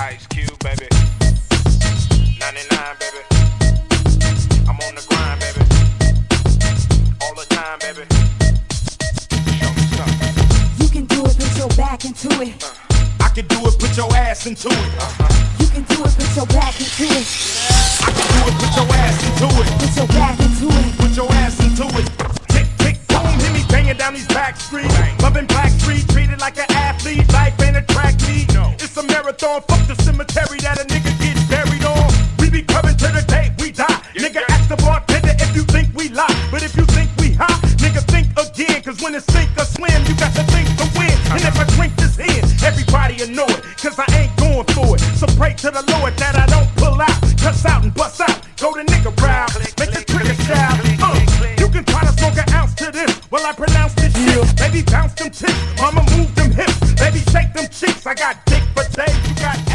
Ice Cube, baby. 99, baby. I'm on the grind, baby. All the time, baby. Show me something. You can do it, put your back into it. I can do it, put your ass into it. You can do it, put your back into it. I can do it, put your ass into it. Put your back into it. Put your ass into it. Tick, tick, boom, hear me banging down these back streets. Loving Black Street, treated like an athlete. Life ain't a track meet. It's a marathon, fuck the cemetery that a nigga gets buried on. We be coming to the day we die. Nigga, ask the bartender if you think we lie. But if you think we hot, nigga, think again. Cause when it's sink or swim, you got to think to win. And if I drink this in, everybody will know it. Cause I ain't going for it. So pray to the Lord that I don't pull out. Cuss out and bust out. Go to nigga round. Make the trigger shout. You can try to smoke an ounce to this while I pronounce this shit. Baby, bounce them tits. Mama, move them hips. Baby, shake them cheeks. I got dick for days. You got